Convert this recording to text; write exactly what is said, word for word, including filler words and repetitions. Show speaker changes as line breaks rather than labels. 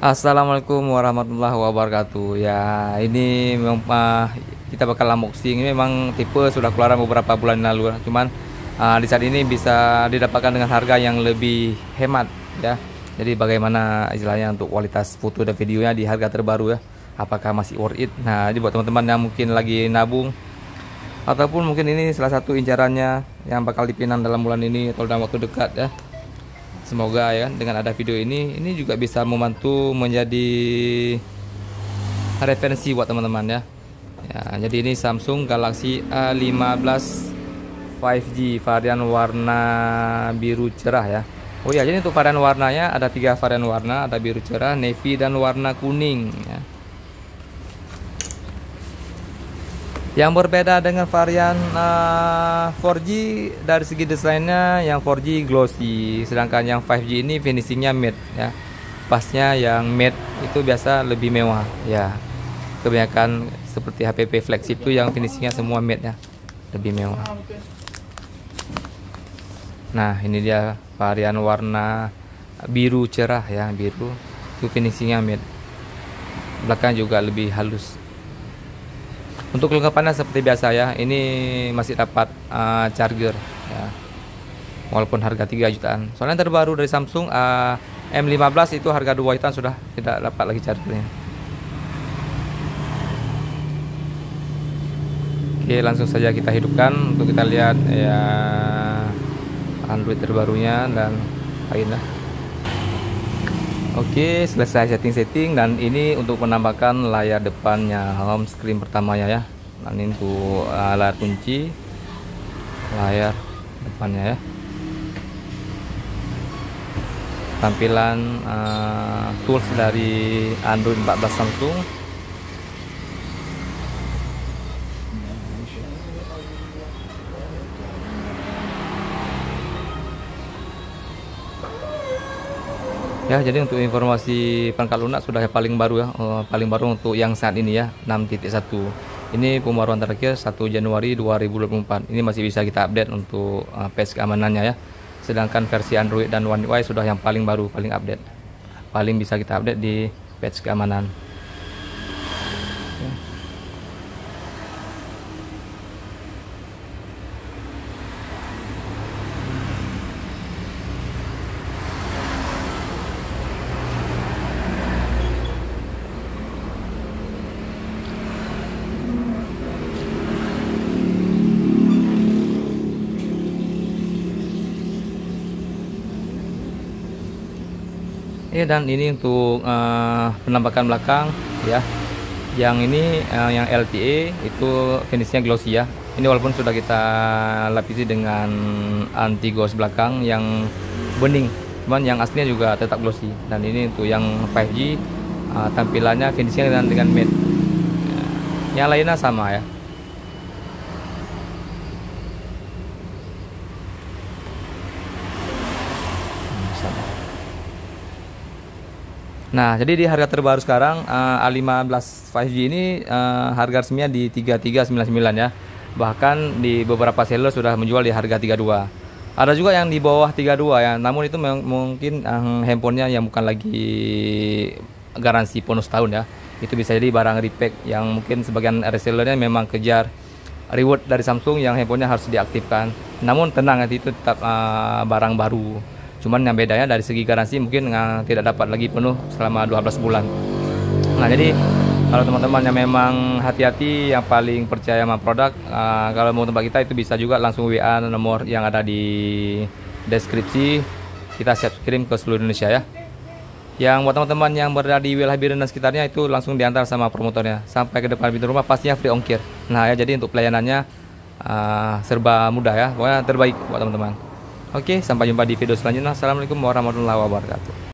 Assalamualaikum warahmatullahi wabarakatuh. Ya, ini memang uh, kita bakal unboxing. Ini memang tipe sudah keluaran beberapa bulan lalu, cuman uh, di saat ini bisa didapatkan dengan harga yang lebih hemat ya. Jadi bagaimana istilahnya untuk kualitas foto dan videonya di harga terbaru ya. Apakah masih worth it? Nah, jadi buat teman-teman yang mungkin lagi nabung ataupun mungkin ini salah satu incarannya yang bakal dipinang dalam bulan ini atau dalam waktu dekat ya. Semoga ya dengan ada video ini ini juga bisa membantu menjadi referensi buat teman-teman ya. Ya, jadi ini Samsung Galaxy A lima belas lima G varian warna biru cerah ya. Oh ya, jadi untuk varian warnanya ada tiga varian warna, ada biru cerah, navy dan warna kuning ya. Yang berbeda dengan varian uh, empat G dari segi desainnya, yang empat G glossy, sedangkan yang lima G ini finishingnya matte ya. Pasnya yang matte itu biasa lebih mewah ya. Kebanyakan seperti H P P flagship itu yang finishingnya semua matte ya, lebih mewah. Nah, ini dia varian warna biru cerah ya, biru itu finishingnya matte. Belakang juga lebih halus. Untuk kelengkapannya seperti biasa ya, ini masih dapat uh, charger ya, walaupun harga tiga jutaan. Soalnya yang terbaru dari Samsung uh, M lima belas itu harga dua jutaan sudah tidak dapat lagi chargernya. Oke, langsung saja kita hidupkan untuk kita lihat ya Android terbarunya dan lainnya. Oke, selesai setting-setting dan ini untuk menambahkan layar depannya, home screen pertamanya ya. Dan ini untuk uh, layar kunci, layar depannya ya. Tampilan uh, tools dari Android empat belas Samsung. Ya, jadi untuk informasi perangkat lunak sudah yang paling baru ya, uh, paling baru untuk yang saat ini ya, enam titik satu. Ini pembaruan terakhir satu Januari dua ribu dua puluh empat. Ini masih bisa kita update untuk uh, patch keamanannya ya. Sedangkan versi Android dan One U I sudah yang paling baru, paling update. Paling bisa kita update di patch keamanan. Ya, dan ini untuk uh, penampakan belakang ya. Yang ini uh, yang L T E itu finishnya glossy ya. Ini walaupun sudah kita lapisi dengan anti ghost belakang yang bening, cuman yang aslinya juga tetap glossy. Dan ini untuk yang lima G uh, tampilannya finishnya dengan dengan matte. Yang lainnya sama ya. Nah, jadi di harga terbaru sekarang uh, A lima belas lima G ini uh, harga resminya di tiga ribu tiga ratus sembilan puluh sembilan ya. Bahkan di beberapa seller sudah menjual di harga tiga puluh dua. Ada juga yang di bawah tiga puluh dua ya. Namun itu mungkin uh, handphonenya yang bukan lagi garansi penuh setahun ya. Itu bisa jadi barang repack yang mungkin sebagian resellernya memang kejar reward dari Samsung yang handphonenya harus diaktifkan. Namun tenang, nanti itu tetap uh, barang baru. Cuman yang bedanya dari segi garansi mungkin uh, tidak dapat lagi penuh selama dua belas bulan. Nah, jadi kalau teman-teman yang memang hati-hati, yang paling percaya sama produk, uh, kalau mau tempat kita itu bisa juga langsung W A nomor yang ada di deskripsi. Kita siap kirim ke seluruh Indonesia ya. Yang buat teman-teman yang berada di wilayah Biren dan sekitarnya itu langsung diantar sama promotornya sampai ke depan pintu rumah, pastinya free ongkir. Nah ya, jadi untuk pelayanannya uh, serba mudah ya, pokoknya terbaik buat teman-teman. Oke, sampai jumpa di video selanjutnya. Assalamualaikum warahmatullahi wabarakatuh.